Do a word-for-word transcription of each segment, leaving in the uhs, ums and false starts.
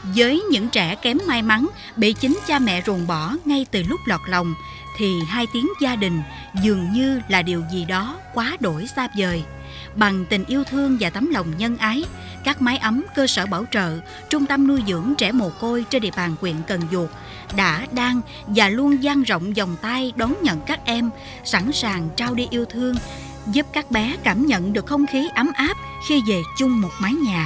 Với những trẻ kém may mắn bị chính cha mẹ ruồng bỏ ngay từ lúc lọt lòng, thì hai tiếng gia đình dường như là điều gì đó quá đổi xa vời. Bằng tình yêu thương và tấm lòng nhân ái, các mái ấm, cơ sở bảo trợ, trung tâm nuôi dưỡng trẻ mồ côi trên địa bàn huyện Cần Duộc đã, đang và luôn dang rộng vòng tay đón nhận các em, sẵn sàng trao đi yêu thương, giúp các bé cảm nhận được không khí ấm áp khi về chung một mái nhà.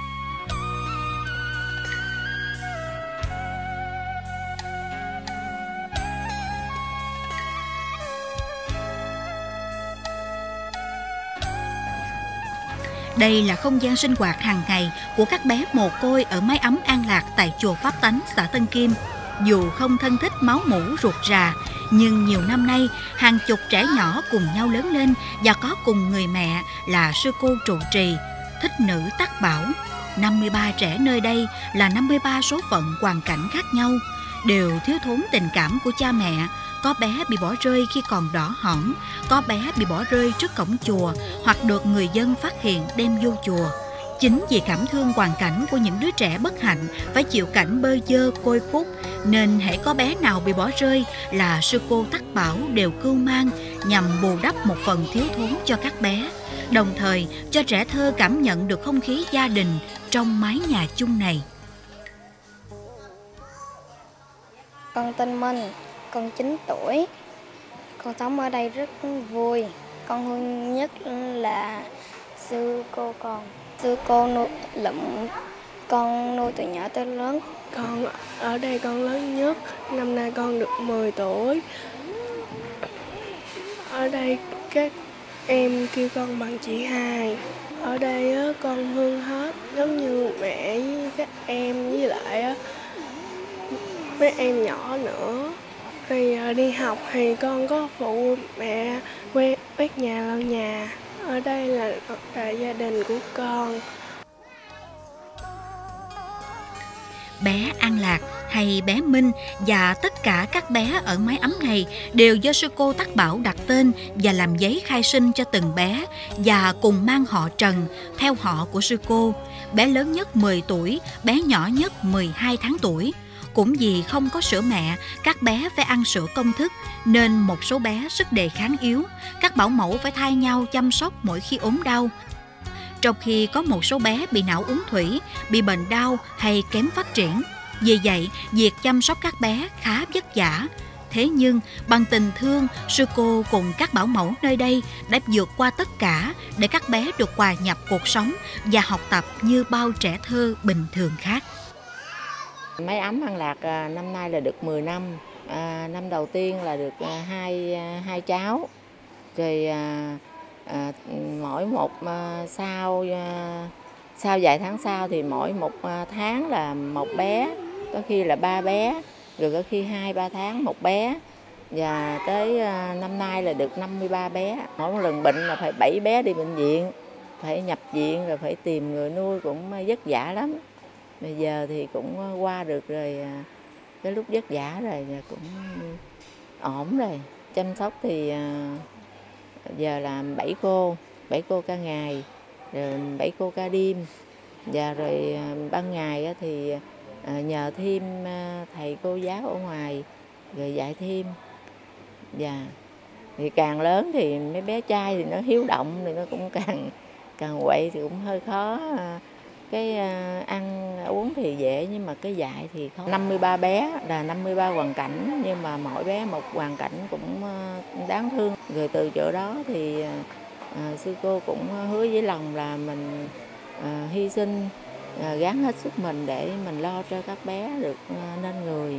Đây là không gian sinh hoạt hàng ngày của các bé mồ côi ở mái ấm An Lạc tại chùa Pháp Tánh, xã Tân Kim. Dù không thân thích máu mủ ruột rà, nhưng nhiều năm nay, hàng chục trẻ nhỏ cùng nhau lớn lên và có cùng người mẹ là sư cô trụ trì, thích nữ Tắc Bảo. năm mươi ba trẻ nơi đây là năm mươi ba số phận hoàn cảnh khác nhau, đều thiếu thốn tình cảm của cha mẹ. Có bé bị bỏ rơi khi còn đỏ hỏn, có bé bị bỏ rơi trước cổng chùa hoặc được người dân phát hiện đem vô chùa. Chính vì cảm thương hoàn cảnh của những đứa trẻ bất hạnh phải chịu cảnh bơ vơ côi cút, nên hễ có bé nào bị bỏ rơi là sư cô Tắc Bảo đều cưu mang nhằm bù đắp một phần thiếu thốn cho các bé, đồng thời cho trẻ thơ cảm nhận được không khí gia đình trong mái nhà chung này. Con tên Minh, con chín tuổi, con sống ở đây rất vui. Con thương nhất là sư cô con. Sư cô nuôi lụm con nuôi từ nhỏ tới lớn. Con ở đây con lớn nhất, năm nay con được mười tuổi. Ở đây các em kêu con bằng chị Hai. Ở đây con thương hết, giống như mẹ với các em, với lại mấy em nhỏ nữa. Thì đi học thì con có phụ mẹ quét quét nhà lau nhà. Ở đây là đại gia đình của con. Bé An Lạc hay bé Minh và tất cả các bé ở mái ấm này đều do sư cô Tắc Bảo đặt tên và làm giấy khai sinh cho từng bé, và cùng mang họ Trần theo họ của sư cô. Bé lớn nhất mười tuổi, bé nhỏ nhất mười hai tháng tuổi. Cũng vì không có sữa mẹ, các bé phải ăn sữa công thức, nên một số bé sức đề kháng yếu. Các bảo mẫu phải thay nhau chăm sóc mỗi khi ốm đau. Trong khi có một số bé bị não uống thủy, bị bệnh đau hay kém phát triển. Vì vậy, việc chăm sóc các bé khá vất vả. Thế nhưng, bằng tình thương, sư cô cùng các bảo mẫu nơi đây đã vượt qua tất cả để các bé được hòa nhập cuộc sống và học tập như bao trẻ thơ bình thường khác. Mái ấm An Lạc năm nay là được mười năm. À, năm đầu tiên là được hai, hai cháu. Rồi à, à, mỗi một à, sau à, sau vài tháng sau thì mỗi một à, tháng là một bé, có khi là ba bé, rồi có khi hai ba tháng một bé. Và tới à, năm nay là được năm mươi ba bé. Mỗi một lần bệnh là phải bảy bé đi bệnh viện, phải nhập viện, rồi phải tìm người nuôi, cũng vất vả lắm. Bây giờ thì cũng qua được rồi, cái lúc vất vả rồi cũng ổn rồi. Chăm sóc thì giờ làm bảy cô, bảy cô ca ngày, rồi bảy cô ca đêm. Và rồi ban ngày thì nhờ thêm thầy cô giáo ở ngoài rồi dạy thêm. Và thì càng lớn thì mấy bé trai thì nó hiếu động thì nó cũng càng càng quậy thì cũng hơi khó. Cái ăn uống thì dễ nhưng mà cái dạy thì khó. năm mươi ba bé là năm mươi ba hoàn cảnh, nhưng mà mỗi bé một hoàn cảnh cũng đáng thương. Rồi từ chỗ đó thì à, sư cô cũng hứa với lòng là mình à, hy sinh, à, gắng hết sức mình để mình lo cho các bé được à, nên người.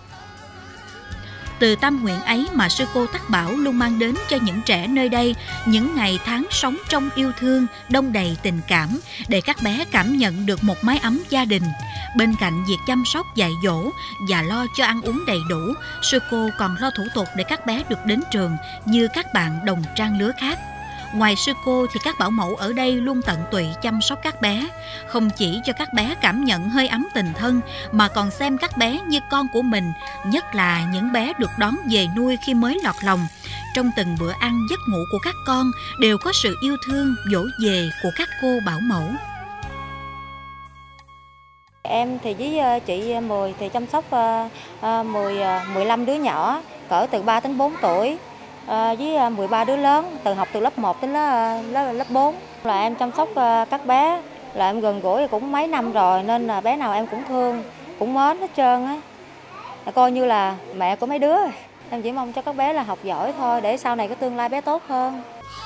Từ tâm nguyện ấy mà sư cô Tắc Bảo luôn mang đến cho những trẻ nơi đây những ngày tháng sống trong yêu thương, đong đầy tình cảm, để các bé cảm nhận được một mái ấm gia đình. Bên cạnh việc chăm sóc, dạy dỗ và lo cho ăn uống đầy đủ, sư cô còn lo thủ tục để các bé được đến trường như các bạn đồng trang lứa khác. Ngoài sư cô thì các bảo mẫu ở đây luôn tận tụy chăm sóc các bé, không chỉ cho các bé cảm nhận hơi ấm tình thân mà còn xem các bé như con của mình, nhất là những bé được đón về nuôi khi mới lọt lòng. Trong từng bữa ăn, giấc ngủ của các con đều có sự yêu thương, dỗ về của các cô bảo mẫu. Em thì với chị Mười thì chăm sóc mười, mười lăm đứa nhỏ cỡ từ ba đến bốn tuổi, với mười ba đứa lớn từ học từ lớp một đến lớp, lớp, lớp bốn. Là em chăm sóc các bé là em gần gũi cũng mấy năm rồi nên là bé nào em cũng thương, cũng mến hết trơn á. Coi như là mẹ của mấy đứa. Em chỉ mong cho các bé là học giỏi thôi để sau này có tương lai bé tốt hơn.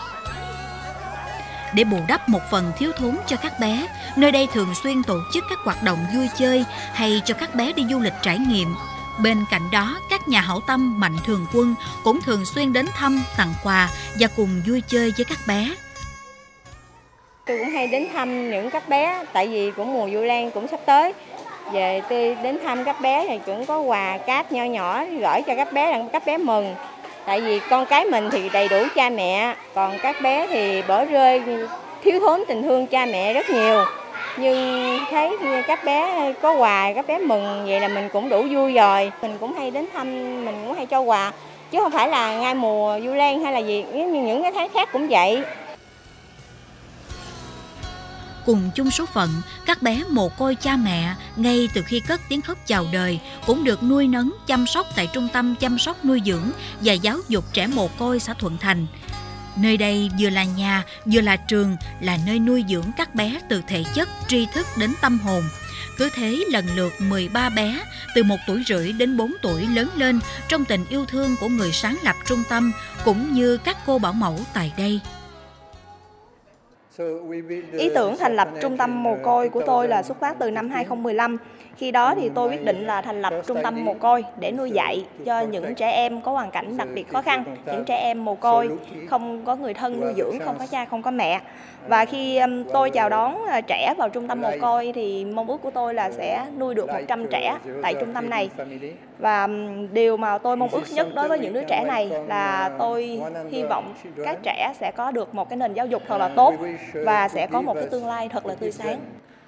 Để bù đắp một phần thiếu thốn cho các bé, nơi đây thường xuyên tổ chức các hoạt động vui chơi hay cho các bé đi du lịch trải nghiệm. Bên cạnh đó, các nhà hảo tâm mạnh thường quân cũng thường xuyên đến thăm, tặng quà và cùng vui chơi với các bé. Tôi cũng hay đến thăm những các bé, tại vì cũng mùa Vu Lan cũng sắp tới. Về tôi đến thăm các bé thì cũng có quà cáp nho nhỏ gửi cho các bé, để các bé mừng. Tại vì con cái mình thì đầy đủ cha mẹ, còn các bé thì bỏ rơi, thiếu thốn tình thương cha mẹ rất nhiều. Nhưng thấy các bé có quà, các bé mừng, vậy là mình cũng đủ vui rồi. Mình cũng hay đến thăm, mình cũng hay cho quà, chứ không phải là ngay mùa Vu Lan hay là gì, những cái tháng khác cũng vậy. Cùng chung số phận, các bé mồ côi cha mẹ ngay từ khi cất tiếng khóc chào đời cũng được nuôi nấng, chăm sóc tại Trung tâm Chăm sóc Nuôi dưỡng và Giáo dục Trẻ Mồ côi xã Thuận Thành. Nơi đây vừa là nhà, vừa là trường, là nơi nuôi dưỡng các bé từ thể chất, tri thức đến tâm hồn. Cứ thế lần lượt mười ba bé từ một tuổi rưỡi đến bốn tuổi lớn lên trong tình yêu thương của người sáng lập trung tâm cũng như các cô bảo mẫu tại đây. Ý tưởng thành lập trung tâm mồ côi của tôi là xuất phát từ năm hai không một năm. Khi đó thì tôi quyết định là thành lập trung tâm mồ côi để nuôi dạy cho những trẻ em có hoàn cảnh đặc biệt khó khăn, những trẻ em mồ côi, không có người thân nuôi dưỡng, không có cha, không có mẹ. Và khi tôi chào đón trẻ vào trung tâm mồ côi thì mong ước của tôi là sẽ nuôi được một trăm trẻ tại trung tâm này. Và điều mà tôi mong ước nhất đối với những đứa trẻ này là tôi hy vọng các trẻ sẽ có được một cái nền giáo dục thật là tốt và sẽ có một cái tương lai thật là tươi sáng.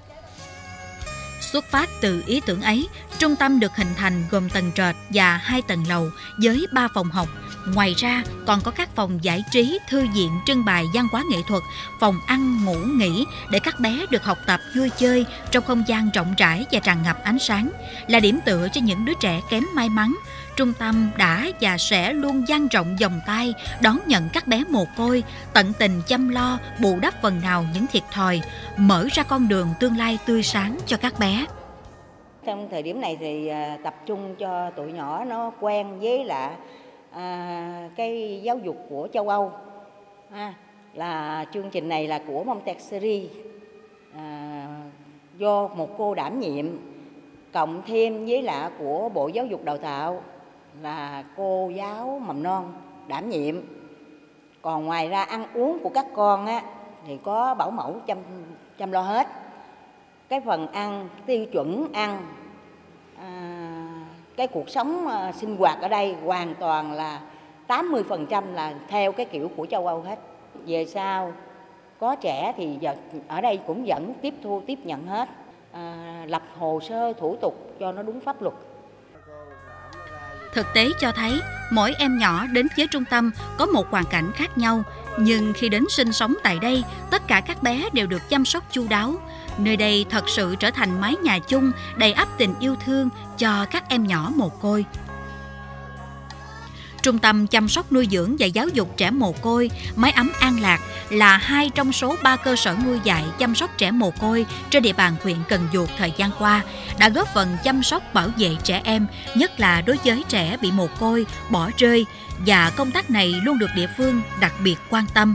Xuất phát từ ý tưởng ấy, trung tâm được hình thành gồm tầng trệt và hai tầng lầu với ba phòng học. Ngoài ra còn có các phòng giải trí, thư viện, trưng bày văn hóa nghệ thuật, phòng ăn, ngủ, nghỉ để các bé được học tập vui chơi trong không gian rộng rãi và tràn ngập ánh sáng. Là điểm tựa cho những đứa trẻ kém may mắn, trung tâm đã và sẽ luôn dang rộng vòng tay đón nhận các bé mồ côi, tận tình chăm lo, bù đắp phần nào những thiệt thòi, mở ra con đường tương lai tươi sáng cho các bé. Trong thời điểm này thì tập trung cho tụi nhỏ nó quen với lại à, cái giáo dục của châu Âu. À, là chương trình này là của Montessori, à, do một cô đảm nhiệm, cộng thêm với lại của Bộ Giáo dục Đào tạo là cô giáo mầm non đảm nhiệm. Còn ngoài ra ăn uống của các con á, thì có bảo mẫu chăm, chăm lo hết. Cái phần ăn, tiêu chuẩn ăn, à, cái cuộc sống uh, sinh hoạt ở đây hoàn toàn là tám mươi phần trăm là theo cái kiểu của châu Âu hết. Về sau có trẻ thì giờ ở đây cũng vẫn tiếp thu, tiếp nhận hết, à, lập hồ sơ thủ tục cho nó đúng pháp luật. Thực tế cho thấy mỗi em nhỏ đến với trung tâm có một hoàn cảnh khác nhau, nhưng khi đến sinh sống tại đây, tất cả các bé đều được chăm sóc chu đáo. Nơi đây thật sự trở thành mái nhà chung đầy ắp tình yêu thương cho các em nhỏ mồ côi. Trung tâm Chăm sóc Nuôi dưỡng và Giáo dục Trẻ Mồ côi Mái ấm An Lạc là hai trong số ba cơ sở nuôi dạy chăm sóc trẻ mồ côi trên địa bàn huyện Cần Duộc thời gian qua, đã góp phần chăm sóc bảo vệ trẻ em, nhất là đối với trẻ bị mồ côi, bỏ rơi, và công tác này luôn được địa phương đặc biệt quan tâm.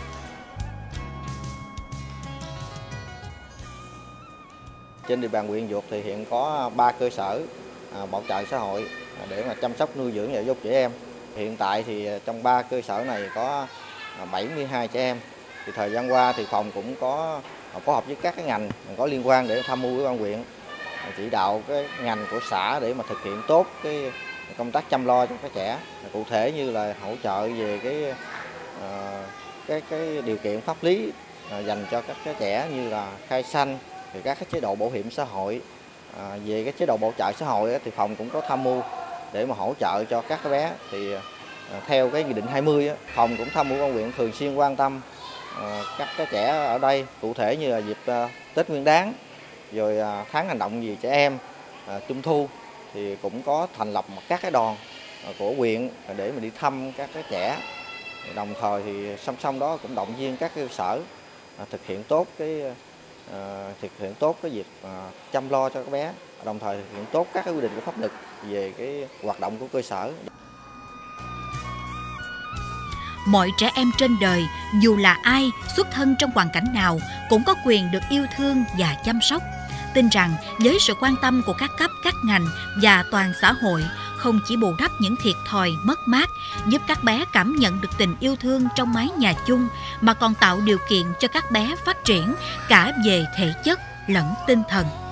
Trên địa bàn huyện Duộc thì hiện có ba cơ sở bảo trợ xã hội để mà chăm sóc nuôi dưỡng và giáo dục trẻ em. Hiện tại thì trong ba cơ sở này có bảy mươi hai trẻ em. Thì thời gian qua thì phòng cũng có phối hợp với các cái ngành có liên quan để tham mưu với ban huyện, chỉ đạo cái ngành của xã để mà thực hiện tốt cái công tác chăm lo cho các trẻ. Cụ thể như là hỗ trợ về cái cái cái điều kiện pháp lý dành cho các trẻ như là khai sanh, thì các cái chế độ bảo hiểm xã hội. À, về cái chế độ bảo trợ xã hội ấy, thì phòng cũng có tham mưu để mà hỗ trợ cho các bé. Thì à, theo cái nghị định hai mươi ấy, phòng cũng tham mưu ban huyện thường xuyên quan tâm à, các cái trẻ ở đây, cụ thể như là dịp à, Tết Nguyên Đán rồi tháng hành động vì trẻ em Trung thu thì cũng có thành lập một các cái đoàn của huyện để mà đi thăm các cái trẻ. Đồng thời thì song song đó cũng động viên các cơ sở thực hiện tốt cái thực hiện tốt cái việc chăm lo cho các bé, đồng thời thực hiện tốt các cái quy định của pháp luật về cái hoạt động của cơ sở. Mọi trẻ em trên đời, dù là ai, xuất thân trong hoàn cảnh nào, cũng có quyền được yêu thương và chăm sóc. Tin rằng với sự quan tâm của các cấp, các ngành và toàn xã hội, không chỉ bù đắp những thiệt thòi, mất mát, giúp các bé cảm nhận được tình yêu thương trong mái nhà chung, mà còn tạo điều kiện cho các bé phát triển cả về thể chất lẫn tinh thần.